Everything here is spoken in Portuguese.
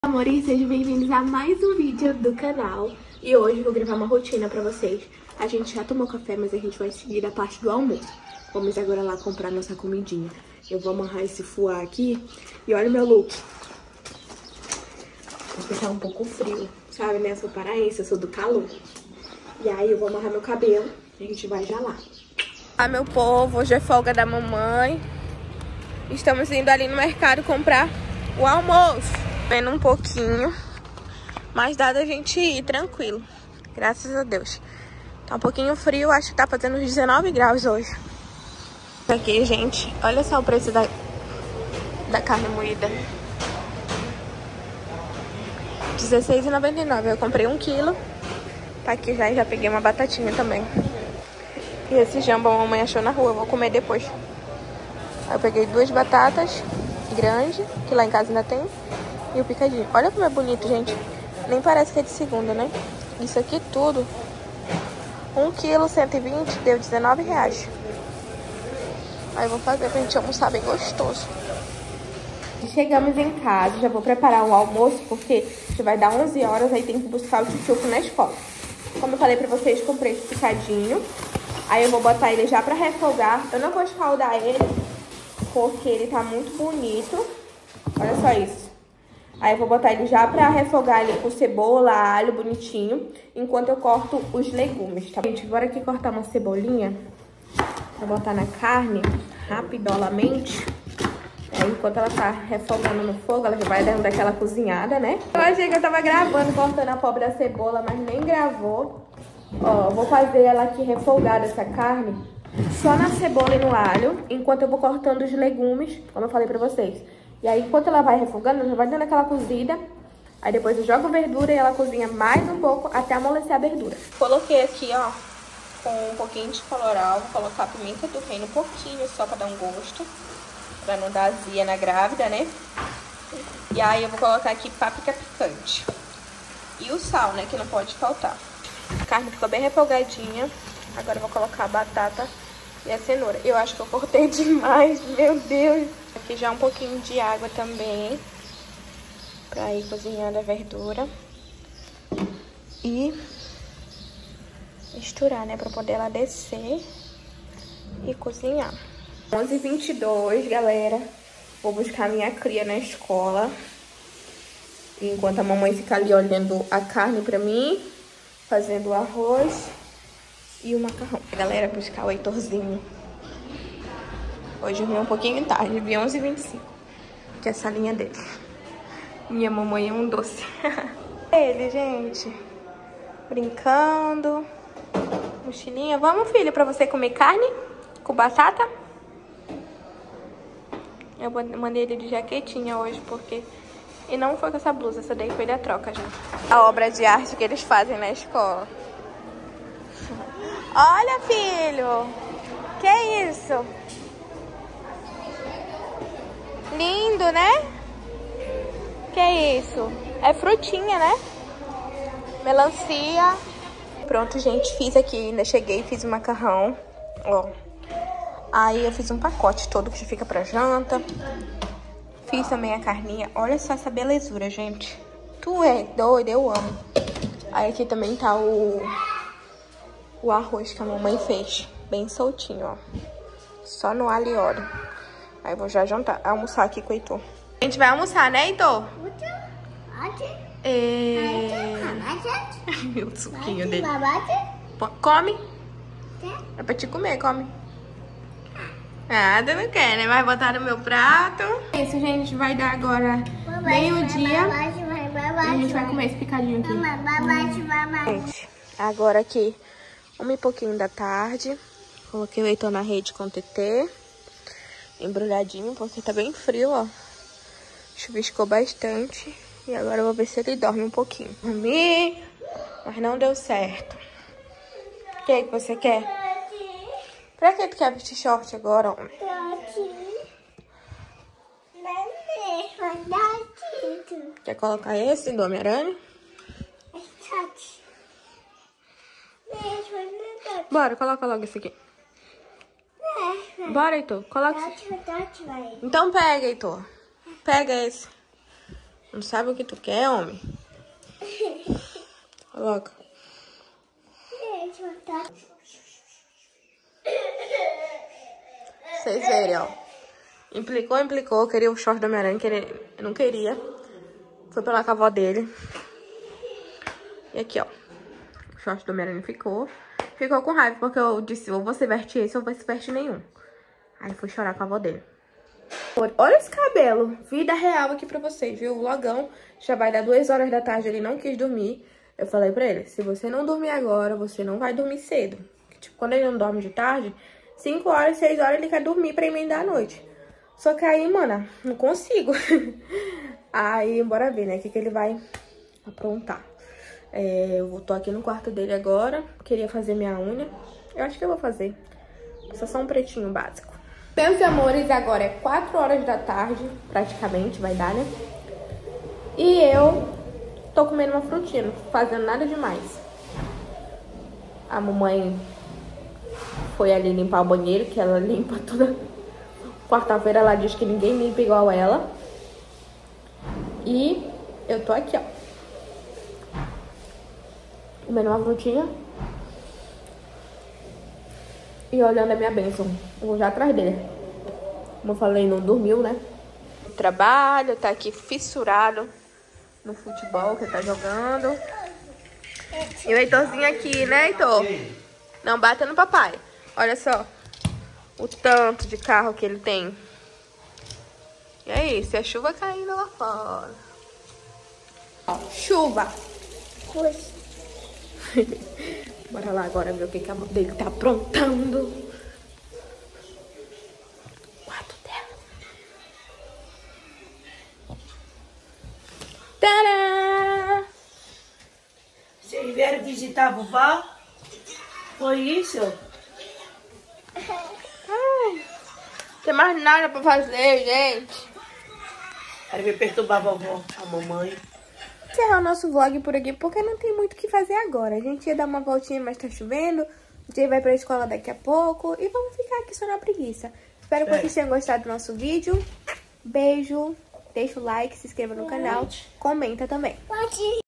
Amores, sejam bem-vindos a mais um vídeo do canal. E hoje eu vou gravar uma rotina pra vocês. A gente já tomou café, mas a gente vai seguir a parte do almoço. Vamos agora lá comprar nossa comidinha. Eu vou amarrar esse fuá aqui. E olha o meu look. Porque tá um pouco frio, sabe, né? Eu sou paraense, eu sou do calor. E aí eu vou amarrar meu cabelo e a gente vai já lá. Ah, meu povo, hoje é folga da mamãe. Estamos indo ali no mercado comprar o almoço. Vendo um pouquinho, mas dá da gente ir tranquilo, graças a Deus. Tá um pouquinho frio, acho que tá fazendo uns 19 graus hoje. Aqui, gente, olha só o preço da carne moída. R$16,99. Eu comprei 1 quilo. Tá aqui já, e já peguei uma batatinha também. E esse jambo a mamãe achou na rua, eu vou comer depois. Aí eu peguei 2 batatas grandes, que lá em casa ainda tem. E o picadinho. Olha como é bonito, gente. Nem parece que é de segunda, né? Isso aqui tudo. 1 quilo, 120, deu R$19. Aí eu vou fazer pra gente almoçar bem gostoso. Chegamos em casa, já vou preparar o almoço, porque já vai dar 11 horas, aí tem que buscar o tchutchuco na escola. Como eu falei pra vocês, comprei esse picadinho. Aí eu vou botar ele já pra refogar. Eu não vou escaldar ele, porque ele tá muito bonito. Olha só isso. Aí eu vou botar ele já pra refogar ele com cebola, alho, bonitinho, enquanto eu corto os legumes, tá? Gente, bora aqui cortar uma cebolinha pra botar na carne, rapidolamente. Aí, enquanto ela tá refogando no fogo, ela já vai dando aquela cozinhada, né? Eu achei que eu tava gravando, cortando a pobre da cebola, mas nem gravou. Ó, eu vou fazer ela aqui refogada, essa carne, só na cebola e no alho, enquanto eu vou cortando os legumes, como eu falei pra vocês. E aí, enquanto ela vai refogando, ela já vai dando aquela cozida. Aí depois eu jogo a verdura e ela cozinha mais um pouco até amolecer a verdura. Coloquei aqui, ó, com um pouquinho de colorau. Vou colocar pimenta do reino, um pouquinho só pra dar um gosto. Pra não dar azia na grávida, né? E aí eu vou colocar aqui páprica picante. E o sal, né, que não pode faltar. A carne ficou bem refogadinha. Agora eu vou colocar a batata e a cenoura. Eu acho que eu cortei demais, meu Deus. Aqui já um pouquinho de água também, pra ir cozinhando a verdura. E misturar, né, pra poder ela descer e cozinhar. 11h22, galera. Vou buscar minha cria na escola. Enquanto a mamãe fica ali olhando a carne pra mim, fazendo o arroz e o macarrão. Galera, buscar o Heitorzinho. Hoje eu vim um pouquinho tarde, vi 11h25, que é a salinha dele. Minha mamãe é um doce. Ele, gente, brincando. Mochilinha. Vamos, filho, pra você comer carne com batata? Eu mandei ele de jaquetinha hoje, porque... E não foi com essa blusa, essa daí foi da troca já. A obra de arte que eles fazem na escola. Olha, filho! Que isso? Lindo, né? Que isso? É frutinha, né? Melancia. Pronto, gente, fiz aqui. Ainda cheguei, fiz o macarrão. Ó. Aí eu fiz um pacote todo que já fica pra janta. Fiz também a carninha. Olha só essa belezura, gente. Tu é doido, eu amo. Aí aqui também tá o arroz que a mamãe fez. Bem soltinho, ó. Só no alho e óleo. Aí eu vou já jantar, almoçar aqui com o Heitor. A gente vai almoçar, né, Heitor? Meu suquinho dele. Come. É pra te comer, come. Ah, tu não quer, né? Vai botar no meu prato. É isso, gente. Vai dar agora meio-dia. E a gente vai comer esse picadinho aqui. Gente, agora aqui, 1 e pouquinho da tarde. Coloquei o Heitor na rede com o TT. Embrulhadinho, porque tá bem frio, ó. Chuviscou bastante. E agora eu vou ver se ele dorme um pouquinho. Dormi, mas não deu certo. O que é que você quer? Pra que tu quer vestir short agora, homem? Quer colocar esse do Homem-Aranha? Bora, coloca logo esse aqui. Bora, Heitor. Coloca esse. Então pega, Heitor. Pega esse. Não sabe o que tu quer, homem? Coloca. Vocês verem, ó. Implicou. Queria o short do Homem-Aranha. Não queria. Foi pela com a avó dele. E aqui, ó. O short do Homem-Aranha ficou. Ficou com raiva, porque eu disse, ou você veste esse ou você veste nenhum. Aí foi chorar com a avó dele. Olha esse cabelo. Vida real aqui pra vocês, viu? O vlogão já vai dar 2 horas da tarde. Ele não quis dormir. Eu falei pra ele, se você não dormir agora, você não vai dormir cedo. Tipo, quando ele não dorme de tarde, 5 horas, 6 horas ele quer dormir pra emendar a noite. Só que aí, mano, não consigo. Aí, bora ver, né? O que ele vai aprontar. Eu tô aqui no quarto dele agora. Queria fazer minha unha. Eu acho que eu vou fazer. Só um pretinho básico. Meus amores, agora é 4 horas da tarde, praticamente, vai dar, né? E eu tô comendo uma frutinha, não tô fazendo nada demais. A mamãe foi ali limpar o banheiro, que ela limpa toda quarta-feira. Ela diz que ninguém limpa igual ela. E eu tô aqui, ó, comendo uma frutinha e olhando a minha bênção. Eu vou já atrás dele. Como eu falei, não dormiu, né? O trabalho tá aqui fissurado no futebol que ele tá jogando. E o Heitorzinho aqui, né, Heitor? Não bata no papai. Olha só o tanto de carro que ele tem. E é isso, é a chuva caindo lá fora. Ó, chuva. Bora lá agora ver o que a mãe dele tá aprontando. Quarto dela. Tadá! Vocês vieram visitar a vovó? Foi isso? Ai, não tem mais nada pra fazer, gente. Aí veio perturbar a vovó, a mamãe. Encerrar o nosso vlog por aqui, porque não tem muito o que fazer agora. A gente ia dar uma voltinha, mas tá chovendo. O Jay vai pra escola daqui a pouco. E vamos ficar aqui só na preguiça. Espero que vocês tenham gostado do nosso vídeo. Beijo. Deixa o like, se inscreva no canal. Comenta também.